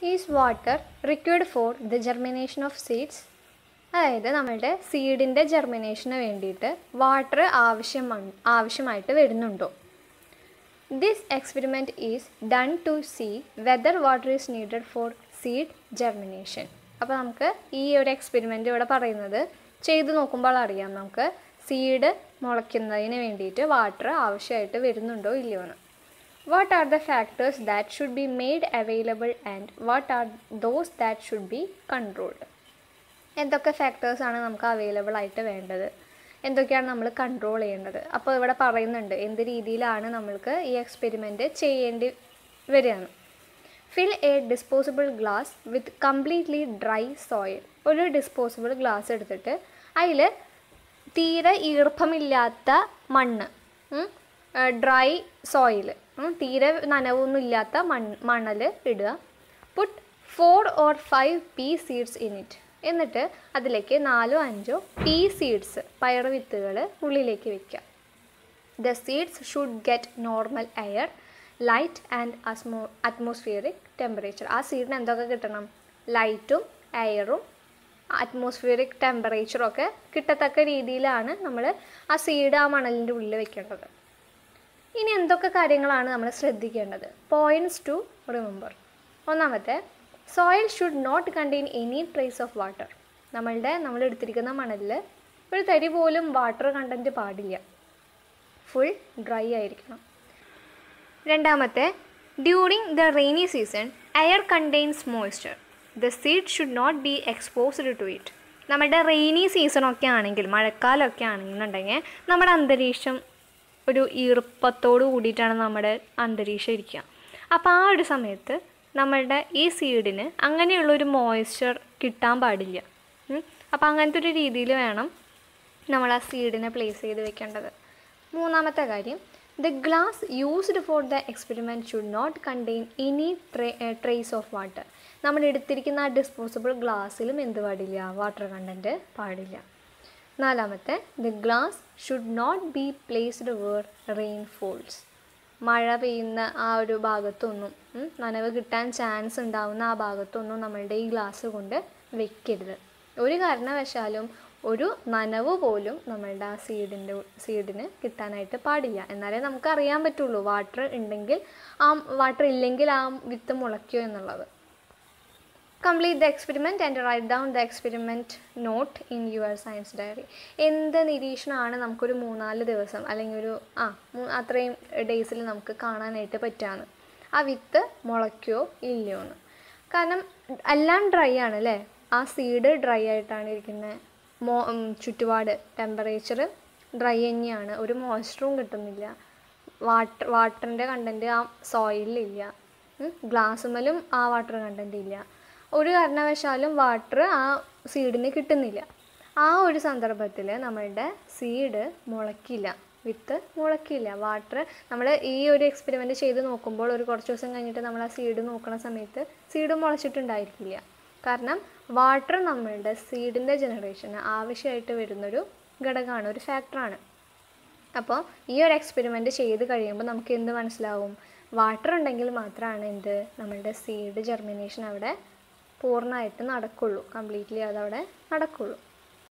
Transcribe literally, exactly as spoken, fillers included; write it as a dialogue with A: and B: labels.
A: Is water required for the germination of seeds? അതായത് നമ്മളുടെ സീഡിൻ്റെ ജെർമിനേഷന് വേണ്ടിയിട്ട് വാട്ടർ ആവശ്യമാണ് ആവശ്യമായിട്ട് വരുന്നുണ്ടോ? This experiment is done to see whether water is needed for seed germination. അപ്പോൾ നമുക്ക് ഈ ഒരു എക്സ്പെരിമെൻറ്റ് ഇവിടെ പറയുന്നത് ചെയ്ത് നോക്കുമ്പോൾ അറിയാം നമുക്ക് സീഡ് മുളയ്ക്കുന്നതിന് വേണ്ടിയിട്ട് വാട്ടർ ആവശ്യമായിട്ട് വരുന്നുണ്ടോ ഇല്ലയോ എന്ന്. What are the factors that should be made available and what are those that should be controlled? എന്തൊക്കെ ഫാക്ടേഴ്സാണ് നമുക്ക് അവൈലബിൾ ആയിട്ട് വേണ്ടത്, എന്തൊക്കെയാണ് നമ്മൾ കൺട്രോൾ ചെയ്യേണ്ടത്? അപ്പോൾ ഇവിടെ പറയുന്നുണ്ട് എന്ത് രീതിയിലാണ് നമ്മൾക്ക് ഈ എക്സ്പെരിമെൻറ്റ് ചെയ്യേണ്ടി വരികയാണ്. Fill a disposable glass with completely dry soil. ഒരു ഡിസ്പോസിബിൾ ഗ്ലാസ് എടുത്തിട്ട് അതിൽ തീരെ ഈർപ്പമില്ലാത്ത മണ്ണ്, ഡ്രൈ സോയിൽ, തീരെ നനവൊന്നും ഇല്ലാത്ത മണ്ണ് മണൽ ഇടുക. Put four or five pea seeds in it. എന്നിട്ട് അതിലേക്ക് നാലോ അഞ്ചോ പീ സീഡ്സ് പയർ വിത്തുകൾ ഉള്ളിലേക്ക് വയ്ക്കുക. The seeds should get normal air, light and atmo atmospheric temperature. ആ സീഡിന് എന്തൊക്കെ കിട്ടണം? ലൈറ്റും എയറും അറ്റ്മോസ്ഫിയറിക് ടെമ്പറേച്ചറും ഒക്കെ കിട്ടത്തക്ക രീതിയിലാണ് നമ്മൾ ആ സീഡ് ആ മണലിൻ്റെ ഉള്ളിൽ വെക്കേണ്ടത്. ഇനി എന്തൊക്കെ കാര്യങ്ങളാണ് നമ്മൾ ശ്രദ്ധിക്കേണ്ടത്? Points to remember. ഒന്നാമത്തെ, soil should not contain any trace of water. നമ്മളുടെ നമ്മൾ എടുത്തിരിക്കുന്ന മണലിൽ ഒരു തരി പോലും വാട്ടർ കണ്ടൻറ്റ് പാടില്ല, ഫുൾ ഡ്രൈ ആയിരിക്കണം. രണ്ടാമത്തെ, during the rainy season air contains moisture. The seed should not be exposed to it. നമ്മുടെ റെയിനി സീസണൊക്കെ ആണെങ്കിൽ, മഴക്കാലമൊക്കെ ആണെന്നുണ്ടെങ്കിൽ നമ്മുടെ അന്തരീക്ഷം ഒരു ഈർപ്പത്തോട് കൂടിയിട്ടാണ് നമ്മുടെ അന്തരീക്ഷം ഇരിക്കുക. അപ്പോൾ ആ ഒരു സമയത്ത് നമ്മളുടെ ഈ സീഡിന് അങ്ങനെയുള്ളൊരു മോയ്സ്ചർ കിട്ടാൻ പാടില്ല. അപ്പോൾ അങ്ങനത്തെ ഒരു രീതിയിൽ വേണം നമ്മൾ ആ സീഡിനെ പ്ലേസ് ചെയ്ത് വെക്കേണ്ടത്. മൂന്നാമത്തെ കാര്യം, the glass used for the experiment should not contain any tray trace of water. നമ്മൾ എടുത്തിരിക്കുന്ന ആ ഡിസ്പോസിബിൾ ഗ്ലാസ്സിലും എന്ത് പാടില്ല? വാട്ടർ കണ്ടൻറ്റ് പാടില്ല. നാലാമത്തെ, the glass should not be placed where rain falls. മഴ പെയ്യുന്ന ആ ഒരു ഭാഗത്തൊന്നും, നനവ് കിട്ടാൻ ചാൻസ് ഉണ്ടാവുന്ന ആ ഭാഗത്തൊന്നും നമ്മളുടെ ഈ ഗ്ലാസ് കൊണ്ട് വെക്കരുത്. ഒരു കാരണവശാലും ഒരു നനവ് പോലും നമ്മളുടെ ആ സീഡിൻ്റെ സീഡിന് കിട്ടാനായിട്ട് പാടില്ല. എന്നാലേ നമുക്ക് അറിയാൻ പറ്റുള്ളൂ വാട്ടർ ഉണ്ടെങ്കിൽ ആ വാട്ടർ ഇല്ലെങ്കിൽ ആ വിത്ത് മുളയ്ക്കോ എന്നുള്ളത്. Complete the experiment and write down the experiment note in your science diary. എന്ത് നിരീക്ഷണമാണ് നമുക്കൊരു മൂന്നാല് ദിവസം അല്ലെങ്കിൽ ഒരു ആ അത്രയും ഡേയ്സിൽ നമുക്ക് കാണാനായിട്ട് പറ്റുകയാണ്? ആ വിത്ത് മുളയ്ക്കോ ഇല്ലയോ എന്ന്. കാരണം എല്ലാം ഡ്രൈ ആണ് അല്ലേ, ആ സീഡ് ഡ്രൈ ആയിട്ടാണ് ഇരിക്കുന്നത്. മോ ചുറ്റുപാട് ടെമ്പറേച്ചർ ഡ്രൈ തന്നെയാണ്, ഒരു മോയ്സ്ചറും കിട്ടുന്നില്ല, വാട്ടർ വാട്ടറിൻ്റെ കണ്ടൻറ്റ് ആ സോയിലില്ല, ഗ്ലാസ്സുമേലും ആ വാട്ടർ കണ്ടൻറ്റ് ഇല്ല. ഒരു കാരണവശാലും വാട്ടർ ആ സീഡിന് കിട്ടുന്നില്ല. ആ ഒരു സന്ദർഭത്തിൽ നമ്മളുടെ സീഡ് മുളയ്ക്കില്ല, വിത്ത് മുളയ്ക്കില്ല. വാട്ടർ നമ്മൾ ഈ ഒരു എക്സ്പെരിമെൻറ്റ് ചെയ്ത് നോക്കുമ്പോൾ ഒരു കുറച്ച് ദിവസം കഴിഞ്ഞിട്ട് നമ്മൾ ആ സീഡ് നോക്കുന്ന സമയത്ത് സീഡ് മുളച്ചിട്ടുണ്ടായിരിക്കില്ല. കാരണം വാട്ടർ നമ്മളുടെ സീഡിൻ്റെ ജനറേഷന് ആവശ്യമായിട്ട് വരുന്നൊരു ഘടകമാണ്, ഒരു ഫാക്ടറാണ്. അപ്പോൾ ഈ ഒരു എക്സ്പെരിമെൻറ്റ് ചെയ്ത് കഴിയുമ്പോൾ നമുക്ക് എന്ത് മനസ്സിലാവും? വാട്ടർ ഉണ്ടെങ്കിൽ മാത്രമാണ് എന്ത് നമ്മളുടെ സീഡ് ജെർമിനേഷൻ അവിടെ പൂർണ്ണമായിട്ട് നടക്കുള്ളൂ, കംപ്ലീറ്റ്ലി അതവിടെ നടക്കുള്ളൂ.